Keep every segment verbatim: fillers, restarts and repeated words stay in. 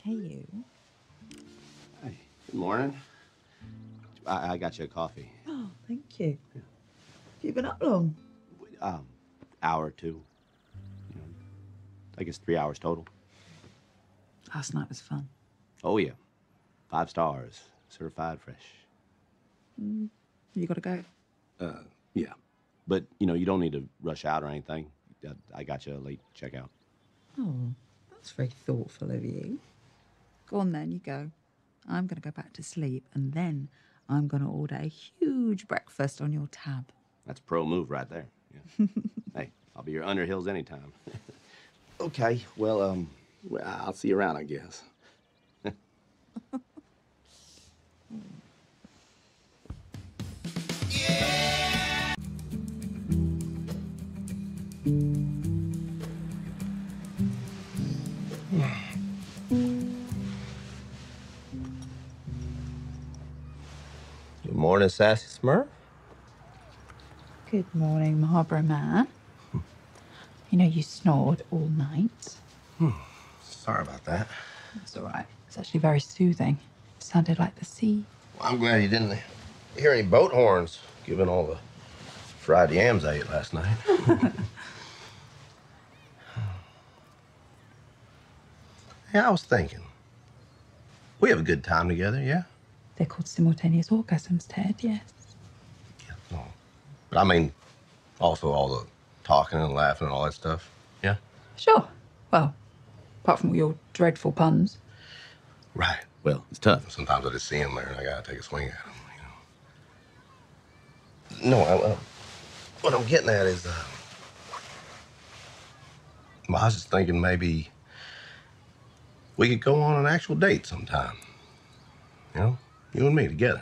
Hey, you. Hey, good morning. I, I got you a coffee. Oh, thank you. Yeah. Have you been up long? Um, hour or two. You know, I guess three hours total. Last night was fun. Oh, yeah. Five stars. Certified fresh. Mm, you gotta go. Uh, yeah. But, you know, you don't need to rush out or anything. I, I got you a late checkout. Oh, that's very thoughtful of you. Go on then, you go. I'm gonna go back to sleep, and then I'm gonna order a huge breakfast on your tab. That's a pro move right there. Yeah. Hey, I'll be your Underhills anytime. Okay, well, um, well, I'll see you around, I guess. Good morning, Sassy Smurf. Good morning, Marlboro Man. You know you snored all night. Hmm. Sorry about that. It's all right. It's actually very soothing. It sounded like the sea. Well, I'm glad you didn't hear any boat horns, given all the fried yams I ate last night. Hey, I was thinking, we have a good time together, yeah? They're called simultaneous orgasms, Ted, yes. Yeah, no. But I mean, also all the talking and laughing and all that stuff, yeah? Sure. Well, apart from all your dreadful puns. Right. Well, it's tough. Sometimes I just see them there and I gotta take a swing at them, you know? No, I, uh, what I'm getting at is, uh, well, I was just thinking maybe we could go on an actual date sometime. You know, you and me together.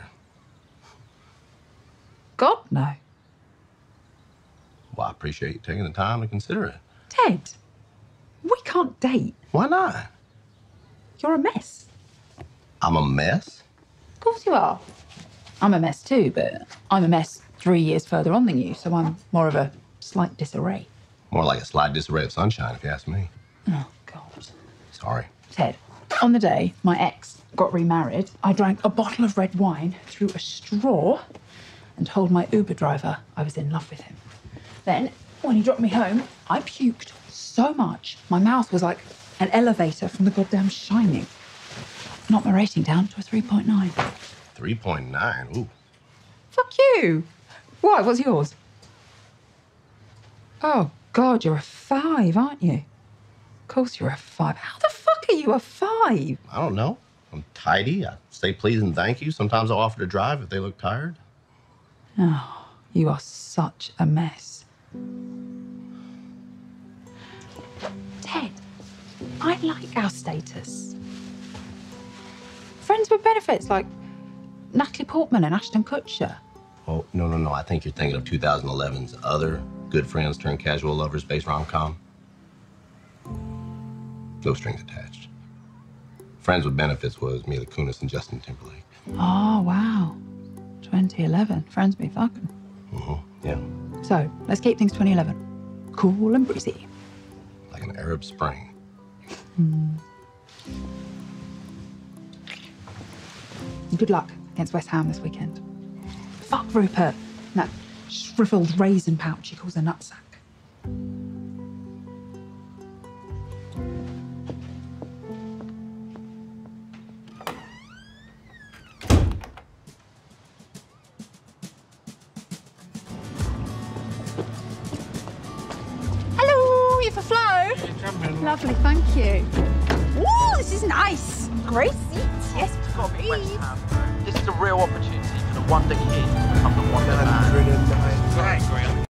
God, no. Well, I appreciate you taking the time to consider it. Ted, we can't date. Why not? You're a mess. I'm a mess? Of course you are. I'm a mess too, but I'm a mess three years further on than you, so I'm more of a slight disarray. More like a slight disarray of sunshine, if you ask me. Oh, God. Sorry. Ted, on the day my ex got remarried, I drank a bottle of red wine through a straw and told my Uber driver I was in love with him. Then, when he dropped me home, I puked so much, my mouth was like an elevator from the goddamn Shining. Knocked my rating down to a three point nine. three point nine? Ooh. Fuck you. Why? What's yours? Oh, God, you're a five, aren't you? Of course you're a five. How the fuck are you a five? I don't know. I'm tidy. I say please and thank you. Sometimes I'll offer to drive if they look tired. Oh, you are such a mess. Ted, I like our status. Friends with benefits like Natalie Portman and Ashton Kutcher. Oh, no, no, no. I think you're thinking of two thousand eleven's other good friends turned casual lovers based rom-com. No strings attached. Friends with Benefits was Mila Kunis and Justin Timberlake. Oh, wow. twenty eleven. Friends be fucking. Mm-hmm. Yeah. So, let's keep things twenty eleven. Cool and breezy. Like an Arab Spring. Hmm. Good luck against West Ham this weekend. Fuck Rupert and that shriveled raisin pouch he calls a nutsack. Hello, you for Flo? Lovely, thank you. Ooh, this is nice. Great seats. Yes, please. This is a real opportunity for the Wonder Kid to become the Wonder Man. one hundred nine. Right, Graham.